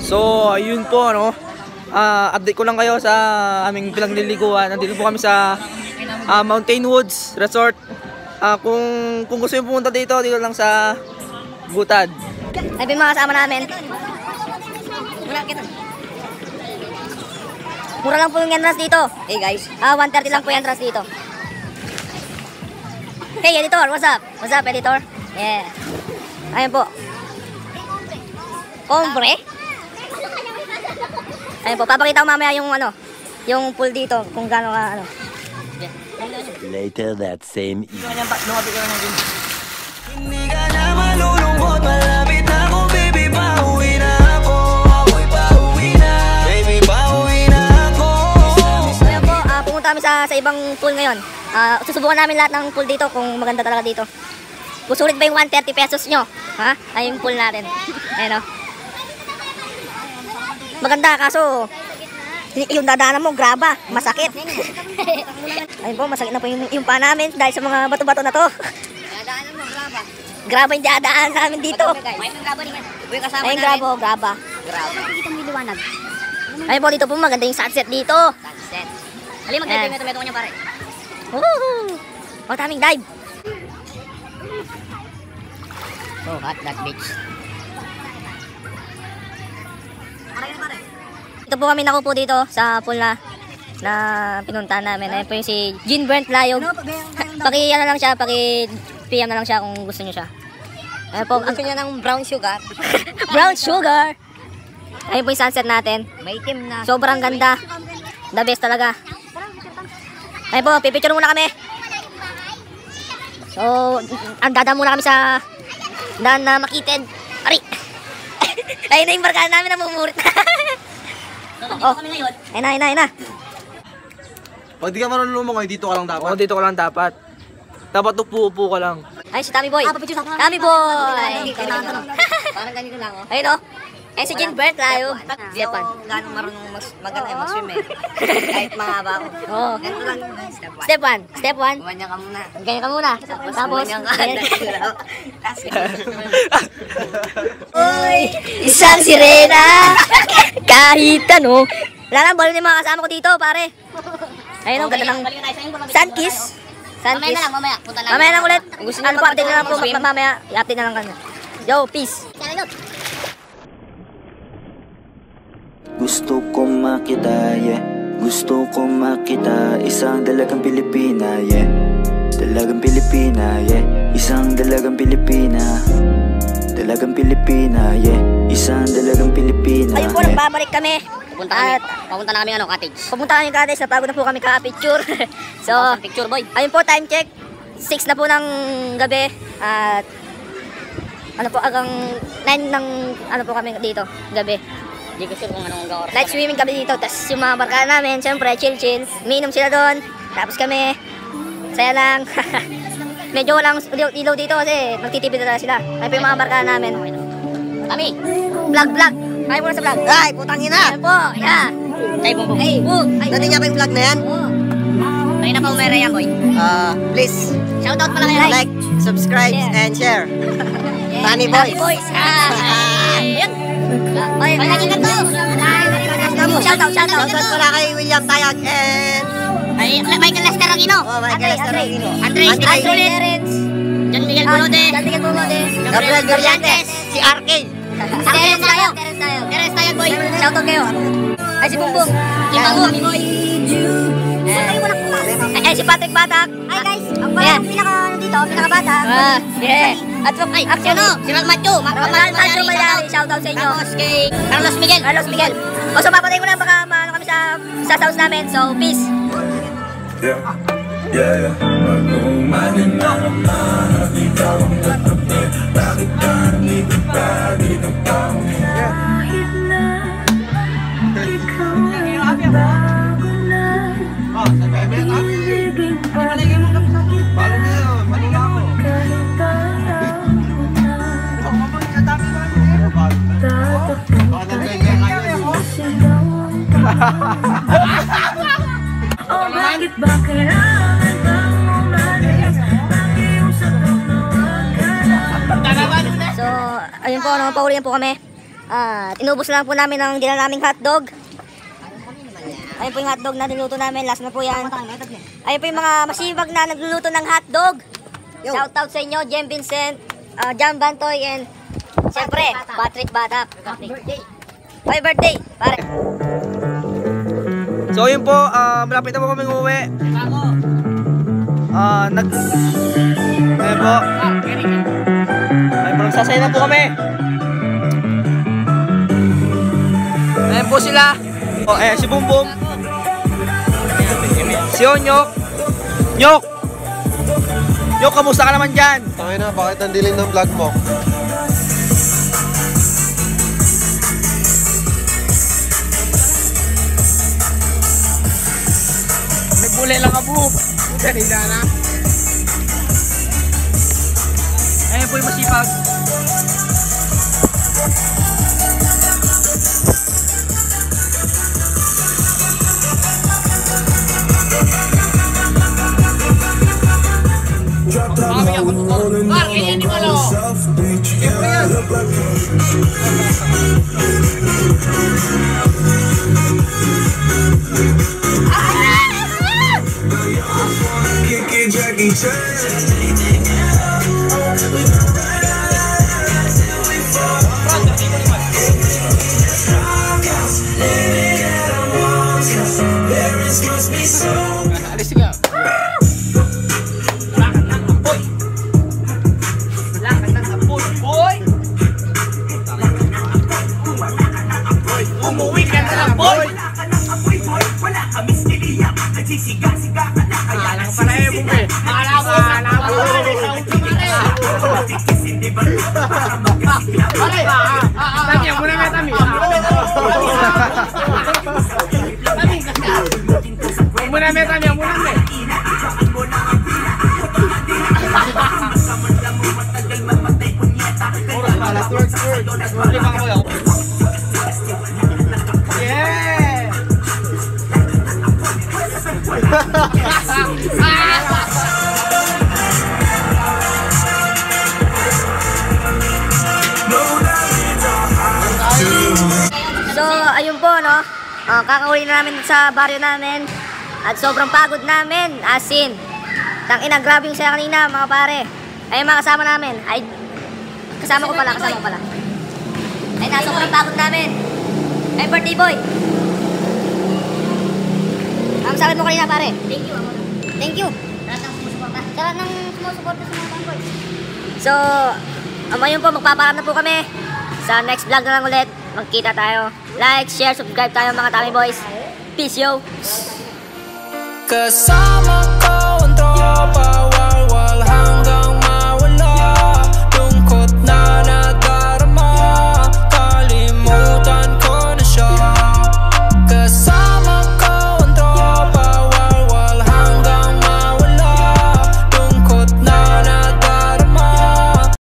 So, ayun po, ano. Update ko lang kayo sa aming pinagliliguan. Nandito po kami sa Mountain Woods Resort. Kung gusto nyo pumunta dito lang sa Butad. Ay, mga kasama namin. Mura lang po yung entrance dito. Hey guys, 130 lang po yung entrance dito. Hey editor, what's up? What's up editor? Yeah. Ayun po. Ombre. Ayun po, papakita ko mamaya yung ano, yung pool dito kung gaano ka ano. Later that same evening. Hindi ka na malulungkot, malapit na ako, baby, pauwi na ako. Ako'y pauwi na, baby, pauwi na ako. Ayun po, pumunta kami sa ibang pool ngayon. Susubukan namin lahat ng pool dito kung maganda talaga dito. Sulit ba yung 130 pesos nyo? Ha? Ay yung pool natin. Ayun o. Maganda kaso yung dadaanan mo, graba, masakit. Ayun po, masakit na po yung paa namin dahil sa mga bato-bato na to. Dadaanan mo, graba. Graba yung dadaan namin dito. May graba din. Ayun, graba. Graba. Kita mo yung liwanag. Ayun po, dito po maganda yung sunset dito. Sunset. Halima, magdadito niya pare. Woohoo! O, taming dive. So hot that beach. Ito po kami nakupo dito sa pool na pinuntahan namin. Ayun po yung si Jean Brent Layog. Ano lang siya, PM na lang siya kung gusto niyo siya. Ayun po, Gusto niya ng brown sugar. brown sugar. Ayun po yung sunset natin. May itim na. Sobrang ganda. The best talaga. Ayun po, pipicture muna kami. So, dada muna kami sa daan na Makitid. Ari! Ayun na yung barkada namin na mumurit na. Oh, kami ngayon. Ayun na. Pag di ka marunong lumangoy, dito ka lang dapat. Oo, dito ka lang dapat. Dapat upo-upo ka lang. Ay, si Tommy Boy. Tommy Boy! Parang ganito lang oh. Ayun o. Eh, si Jean Brent Layog. Japan. Gano'ng marunong mag-swim eh. Kahit mahaba ako. Oo. Ganito lang. Step 1. Step 1. Gumanyan ka muna. Ganyan ka muna. Tapos, gumanyan ka. Uy, isang sirena. Kahit ano. Wala lang, balo na yung mga kasama ko dito, pare. Ayun o, ganda ng Sunkiss. Mamaya na lang, mamaya. Punta lang. Mamaya lang ulit. Gusto nyo pa, update na lang po. Mamaya, i-update na lang kanya. Yo, peace. Gusto ko makita, yeah. Gusto ko makita isang dalagang Pilipina, yeah. Dalagang Pilipina, yeah. Isang dalagang Pilipina. Dalagang Pilipina, yeah. Isang dalagang Pilipina, Ayun po, yeah. nagbabalik kami. Papunta na kami cottage. Pumunta kami cottage, napagod na po kami ka-picture. So, Picture boy. ayun po, time check. 6 na po ng gabi. At ano po, hanggang 9 ng ano po kami dito, gabi. Hindi ko sure kung anong oras. Night swimming kami dito. Tapos yung mga barkada namin, syempre, chill. Minom sila doon. Tapos kami, saya lang. Medyo walang ilaw dito kasi magtitipid na sila. Ayun po yung mga barkada namin. Kami. Vlog. Ayaw muna sa vlog. Ay, putang ina. Ayun po, yeah. Ay, bumbong. Hey, boom. Dati niya pa yung vlog na yan? Oo. Ay, na pa umera yan, boy. Please Shoutout pala kayo. like, subscribe, and share. Tani Tani Boys. Boys. Yun. Ay, lagi ka to. Shoutout. Shoutout pala kay William Tayag and Ay, Michael Lester Aquino. Michael Estragino. Andres Andres. Terence. John Miguel Bulode. Gabriel Berliantes. Si RK. Terence tayo. Teres tayo, boy. Shoutout kayo. Ay, si Bumbong. Ibango, boy. Eh, si Patrick Batak. Hi guys, ang pinaka-batak. Yeah. At Ay, ano? Si Magmacho. Magmacho Malyari, shoutout sa inyo. Tapos kay Carlos Miguel. O, so papatay ko lang baka maano kami sa sounds namin. So, peace. Yeah. Magkumanin na naman. Ikaw ang katabi. Bakit ka nandito pa? Dito ka. Kahit na ikaw ay bago na. Iibig pa rin kita. Kahit ayaw mo na. Tatakbo ka sigawan ka. Oh, bakit ba kailangan bang umalis? Nakiusap ang nawag ka na. So, ayun po, paulihan po kami. Inubos na lang po namin ang dinala naming hotdog. Ayun po yung hotdog na niluto namin. Last na po yan. Ayun po yung mga masibag na nagluluto ng hotdog. Shout out sa inyo, Jem Vincent, Jam Bantoy, and siyempre, Patrick Batak. Happy birthday, pare. So yun po, malapit na po kaming uwi. Ayun po. Ayun po, nagsasaya na po kami. Ayun po sila. Si Bumbum. Si Onyok. Nyok! Nyok, kamusta ka naman dyan? Tangay na, bakit ang dilim ng vlog mo? Nagbuli lang ka po. Kanina na. Ayun po yung masipag. Jackie Chan. Alis ka. Lakad ng apoy, boy. Umuwi ka na lang, boy. Alang pala eh, bumbe. Alam mo. Tami, muna nga tami. Muna nga tami, muna nga. Yeah! So, ayun po, no? Kakauwi na namin sa baryo namin. At sobrang pagod namin. As in, tangina, grabe yung saya kanina, mga pare. Ayun, mga kasama namin. Ay, kasama ko pala. Ay, sobrang pagod namin. Ay, birthday boy. Ang sabi mo kanina, pare. Thank you, amo. Thank you. Sa lahat ng sumusuporta sa mga boy. So, ayun po, magpaparam na po kami. Sa next vlog na lang ulit. Magkita tayo. Like, share, subscribe tayo mga Tami Boys. Peace, yo! Kasama ko